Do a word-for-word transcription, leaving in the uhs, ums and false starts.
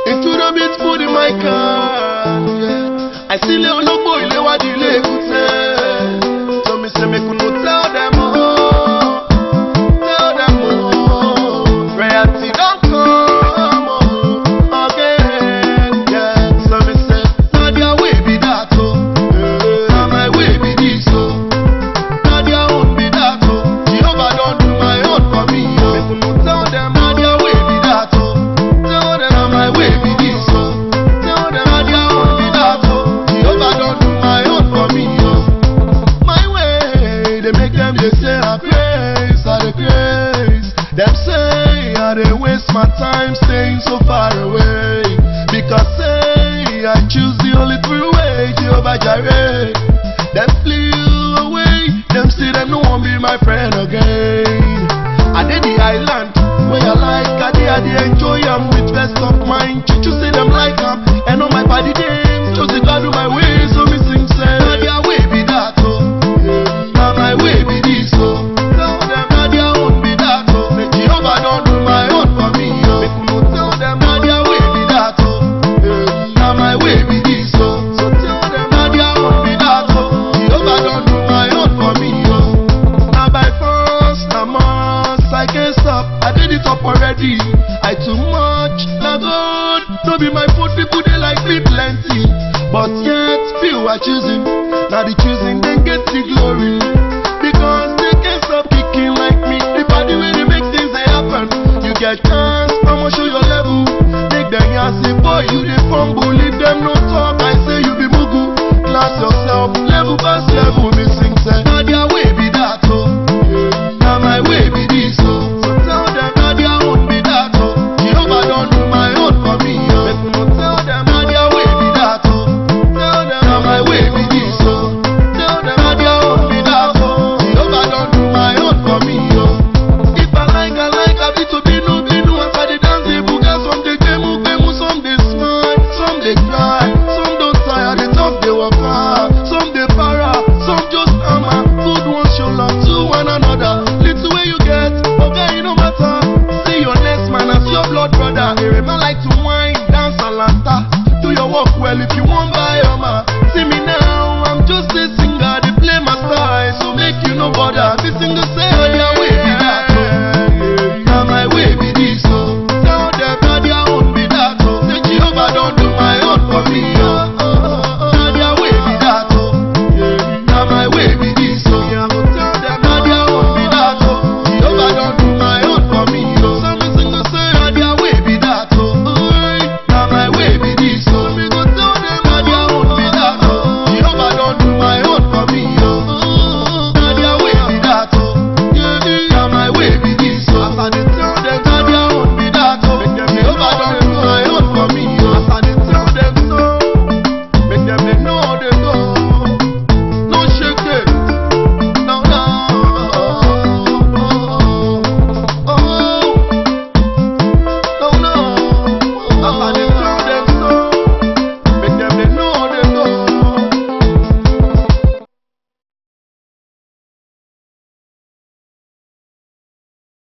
into the beat, put in my car. Yeah. I see little no boy, le wa di le kute. So me say me could not tell them all, tell them all. Reality don't come oh, again. Yeah. So me say, now their way be that oh, now my way be this oh. Now their own be that oh. Jehovah don't do my own for me oh. Me could not tell them now their way be that oh. Tell them now my way be this oh. Tell them now their own be that oh. Jehovah don't do my own for me oh. My way, they make them they say I praise, I dey praise. Them say I dey waste my time staying so far away. Because say I choose the only true way, Jehovah Jireh. Them flew away, them say them no one be my friend again. I did the island, where I like, I did, I did enjoy them with best of mind. Chuchu say them like them, and on my body days, just God do my way, so me sing say, now their way be that oh, now my way be this oh. Tell them now their own be that oh, say Jehovah don't do my own for me oh. Me could tell them now their way be that oh, now my way be this oh. So tell them now their own be that oh, Jehovah don't do my own for me oh. Now by force, now must I can't stop. I did it up already. I too much, now good. No be my food, people they like me plenty, but yet few are choosing. Now the choosing then get the glory.